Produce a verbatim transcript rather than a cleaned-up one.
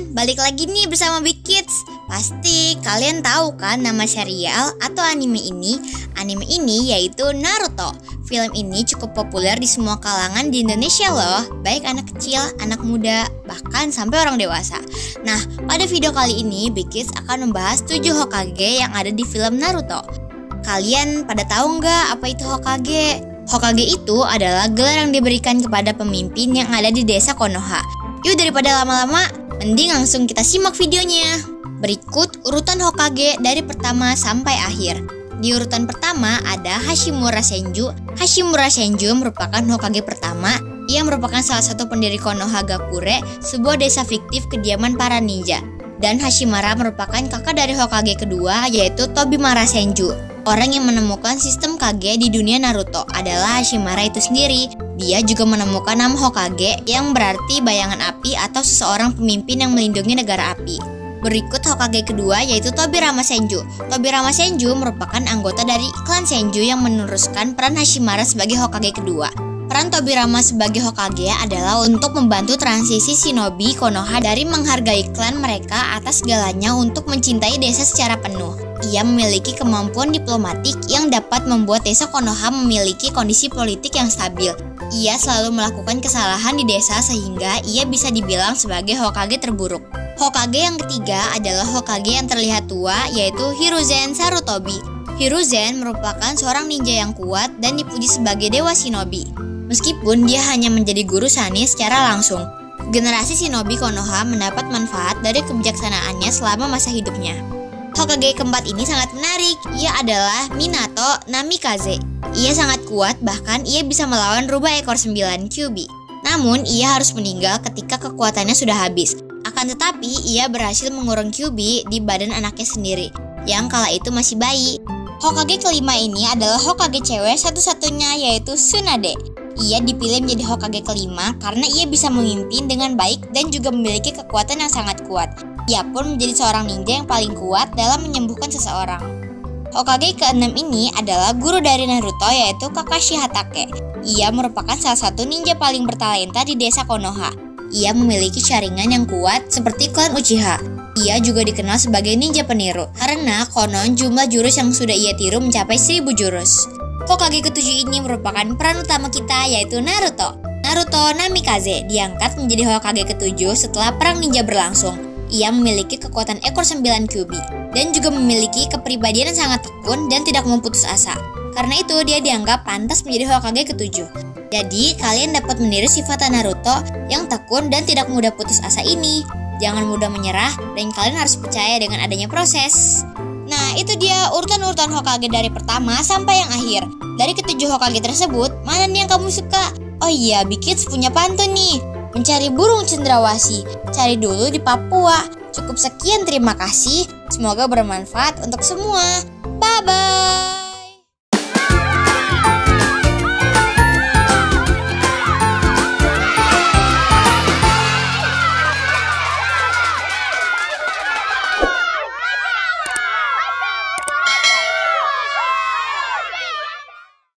teman-teman, balik lagi nih bersama Big Kids. Pasti kalian tahu kan nama serial atau anime ini? Anime ini yaitu Naruto. Film ini cukup populer di semua kalangan di Indonesia loh, baik anak kecil, anak muda, bahkan sampai orang dewasa. Nah, pada video kali ini Big Kids akan membahas tujuh Hokage yang ada di film Naruto. Kalian pada tahu nggak apa itu Hokage? Hokage itu adalah gelar yang diberikan kepada pemimpin yang ada di desa Konoha. Yuk daripada lama-lama, mending langsung kita simak videonya. Berikut urutan Hokage dari pertama sampai akhir. Di urutan pertama ada Hashimura Senju. Hashimura Senju merupakan Hokage pertama. Ia merupakan salah satu pendiri Konohagakure, sebuah desa fiktif kediaman para ninja. Dan Hashimura merupakan kakak dari Hokage kedua, yaitu Tobimura Senju. Orang yang menemukan sistem Kage di dunia Naruto adalah Hashimura itu sendiri. Dia juga menemukan nama Hokage yang berarti bayangan api atau seseorang pemimpin yang melindungi negara api. Berikut Hokage kedua yaitu Tobirama Senju. Tobirama Senju merupakan anggota dari klan Senju yang meneruskan peran Hashimura sebagai Hokage kedua. Peran Tobirama sebagai Hokage adalah untuk membantu transisi shinobi Konoha dari menghargai klan mereka atas segalanya untuk mencintai desa secara penuh. Ia memiliki kemampuan diplomatik yang dapat membuat desa Konoha memiliki kondisi politik yang stabil. Ia selalu melakukan kesalahan di desa sehingga ia bisa dibilang sebagai Hokage terburuk. Hokage yang ketiga adalah Hokage yang terlihat tua, yaitu Hiruzen Sarutobi. Hiruzen merupakan seorang ninja yang kuat dan dipuji sebagai dewa shinobi. Meskipun dia hanya menjadi guru sani secara langsung, generasi shinobi Konoha mendapat manfaat dari kebijaksanaannya selama masa hidupnya. Hokage keempat ini sangat menarik. Ia adalah Minato Namikaze. Ia sangat kuat, bahkan ia bisa melawan rubah ekor sembilan Kyuubi. Namun, ia harus meninggal ketika kekuatannya sudah habis. Akan tetapi, ia berhasil mengurung Kyuubi di badan anaknya sendiri, yang kala itu masih bayi. Hokage kelima ini adalah Hokage cewek satu-satunya, yaitu Tsunade. Ia dipilih menjadi Hokage kelima karena ia bisa memimpin dengan baik dan juga memiliki kekuatan yang sangat kuat. Ia pun menjadi seorang ninja yang paling kuat dalam menyembuhkan seseorang. Hokage keenam ini adalah guru dari Naruto, yaitu Kakashi Hatake. Ia merupakan salah satu ninja paling bertalenta di desa Konoha. Ia memiliki jaringan yang kuat seperti klan Uchiha. Ia juga dikenal sebagai ninja peniru karena konon jumlah jurus yang sudah ia tiru mencapai seribu jurus. Hokage ketujuh ini merupakan peran utama kita, yaitu Naruto. Naruto Namikaze diangkat menjadi Hokage ketujuh setelah perang ninja berlangsung. Ia memiliki kekuatan ekor sembilan Kyuubi dan juga memiliki kepribadian yang sangat tekun dan tidak memutus asa. Karena itu dia dianggap pantas menjadi Hokage ketujuh. Jadi kalian dapat meniru sifat Naruto yang tekun dan tidak mudah putus asa ini. Jangan mudah menyerah dan kalian harus percaya dengan adanya proses. Nah, itu dia urutan-urutan Hokage dari pertama sampai yang akhir. Dari ketujuh Hokage tersebut, mana nih yang kamu suka? Oh iya, Big Kids punya pantun nih. Mencari burung cendrawasih, cari dulu di Papua. Cukup sekian, terima kasih. Semoga bermanfaat untuk semua. Bye-bye.